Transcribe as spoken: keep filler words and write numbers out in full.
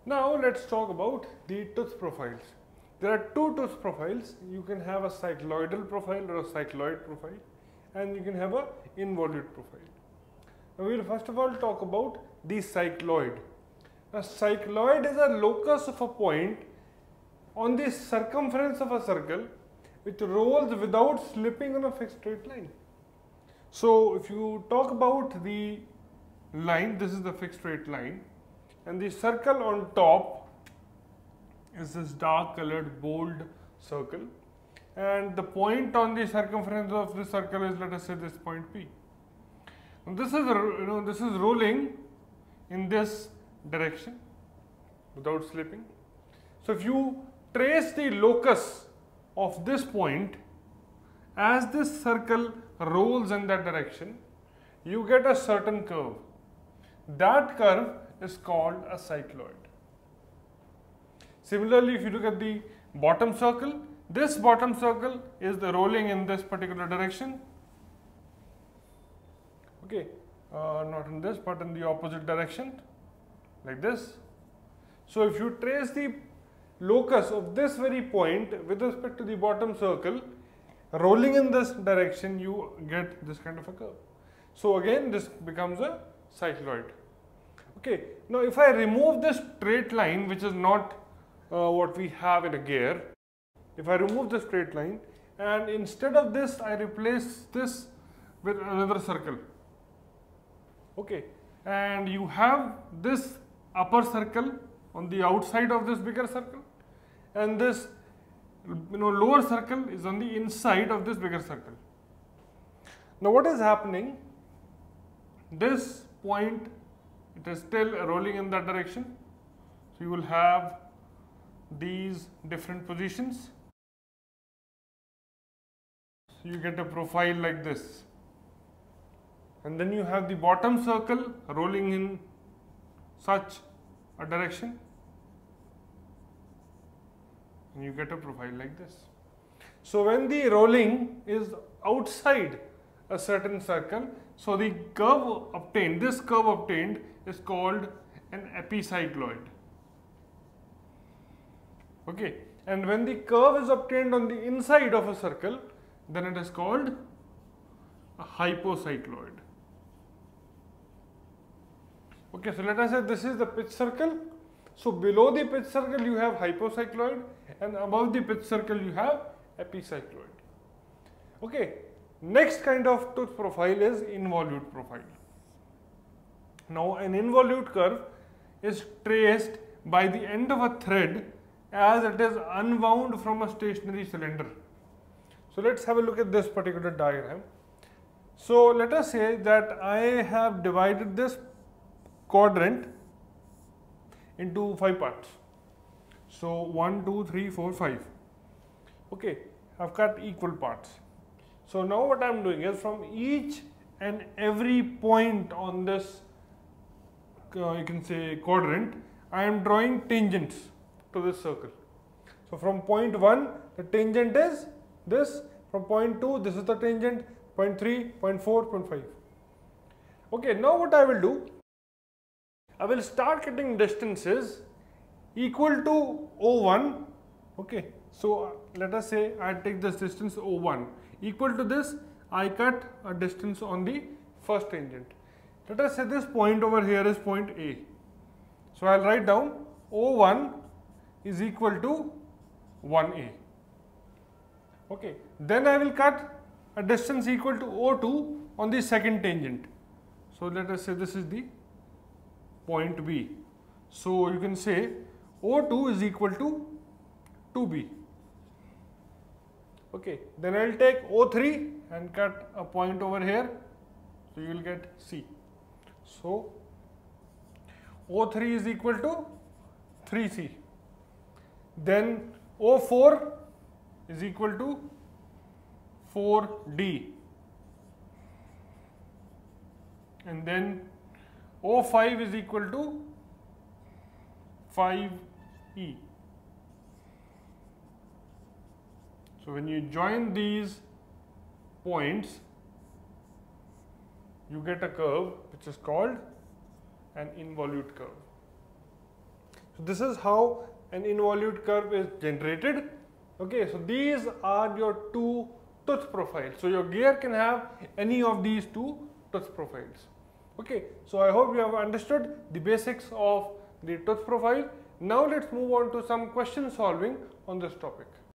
Now let's talk about the tooth profiles. There are two tooth profiles. You can have a cycloidal profile or a cycloid profile, and you can have a involute profile. Now we will first of all talk about the cycloid. A cycloid is a locus of a point on the circumference of a circle which rolls without slipping on a fixed straight line. So if you talk about the line, this is the fixed straight line, and the circle on top is this dark colored bold circle, and the point on the circumference of the circle is, let us say, this point P. And this is, you know, this is rolling in this direction without slipping. So if you trace the locus of this point as this circle rolls in that direction, you get a certain curve. That curve is called a cycloid. Similarly, if you look at the bottom circle, this bottom circle is the rolling in this particular direction. Okay, uh, not in this, but in the opposite direction, like this. So if you trace the locus of this very point with respect to the bottom circle rolling in this direction, you get this kind of a curve. So again, this becomes a cycloid. Okay, now if I remove this straight line, which is not uh, what we have in a gear, if I remove the straight line and instead of this I replace this with another circle, okay, and you have this upper circle on the outside of this bigger circle, and this, you know, lower circle is on the inside of this bigger circle. Now what is happening? This point, it is still rolling in that direction, so you will have these different positions. So you get a profile like this, and then you have the bottom circle rolling in such a direction, and you get a profile like this. So when the rolling is outside a certain circle, so the curve obtained, this curve obtained is called an epicycloid. Okay, and when the curve is obtained on the inside of a circle, then it is called a hypocycloid. Okay, so let us say this is the pitch circle. So below the pitch circle you have hypocycloid, and above the pitch circle you have epicycloid. Okay, next kind of tooth profile is involute profile. Now an involute curve is traced by the end of a thread as it is unwound from a stationary cylinder. So let's have a look at this particular diagram. So let us say that I have divided this quadrant into five parts. So one, two, three, four, five. Okay, I've cut equal parts. So now what I am doing is, from each and every point on this, uh, you can say, quadrant, I am drawing tangents to this circle. So from point one, the tangent is this. From point two, this is the tangent. Point three, point four, point five. Okay, now what I will do, I will start cutting distances equal to O one. Okay, so uh, let us say I take this distance O one. Equal to this, I cut a distance on the first tangent. Let us say this point over here is point A. So I will write down O one is equal to one A. Okay, then I will cut a distance equal to O two on the second tangent. So let us say this is the point B. So you can say O two is equal to two B. Okay, then I will take O three and cut a point over here, so you will get C. So O three is equal to three C. Then O four is equal to four D. And then O five is equal to five E. So when you join these points, you get a curve which is called an involute curve. So this is how an involute curve is generated. Okay, so these are your two tooth profiles. So your gear can have any of these two tooth profiles. Okay, so I hope you have understood the basics of the tooth profile. Now let's move on to some question solving on this topic.